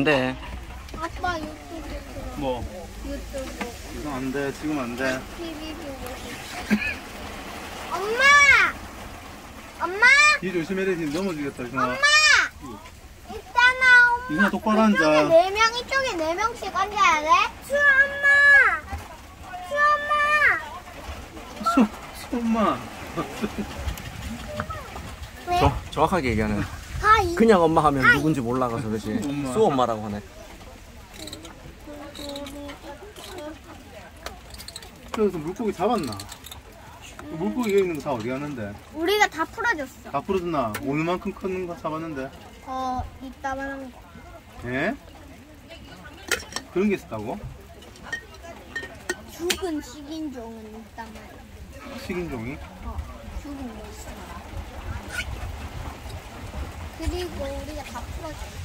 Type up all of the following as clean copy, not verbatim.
근데 아빠 유튜브 들어. 뭐? 유튜브. 이거 안 돼. 지금 안 돼. TV 보고 싶어. 엄마! 엄마! 뒤 조심해야 돼. 넘어지겠다. 이거. 엄마! 있잖아, 엄마. 이거 똑바로 앉아. 이쪽에 4명, 이쪽에 4명씩 앉아야 돼? 수 엄마! 수 엄마! 손만. 왜? 정확하게 얘기하네. 아, 그냥 엄마 하면 누군지 몰라가서 그렇지. 엄마. 수 엄마라고 하네. 그래서 물고기 잡았나? 물고기 여기 있는 거 다 어디 갔는데? 우리가 다 풀어줬어. 다 풀어줬나? 오늘 만큼 큰 거 잡았는데? 이따만한 거. 예? 그런 게 있었다고? 죽은 식인종은 있단 말이야. 식인종이? 죽은 거 있어. 그리고 우리가 다 풀어줬어.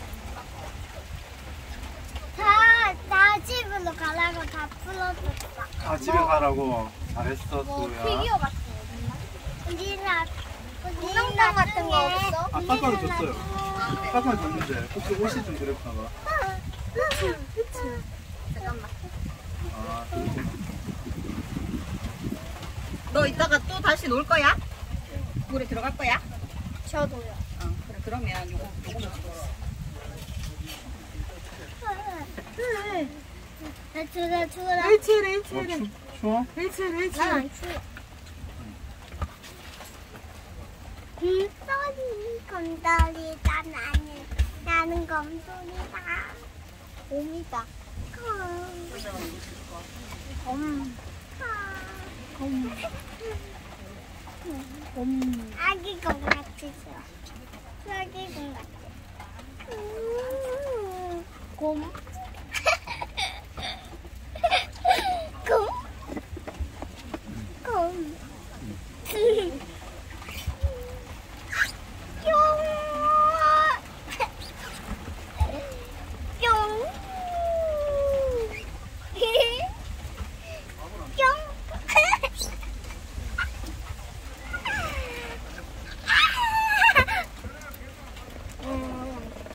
다 집으로 가라고 다 풀어줬어. 아, 집에 가라고. 잘했어, 뭐 수야. 피규어 같은 거 있나? 운동장 같은 거 없어? 아, 깎아도 줬어요. 깎아 줬는데, 혹시 옷이 좀 그랬나봐. 잠깐만. 아, 그렇게. 너 이따가 또 다시 놀 거야? 물에 들어갈 거야? 저도요. 그래, 그러면 요거 먹어. 나 추워라. 멸치래, 추워? 멸치. 난안 추워. 곰돌이다 나는 곰돌이다. 곰이다. 곰. 아기 곰 같으셔. 아기 곰 같아. 곰. 곰. 곰.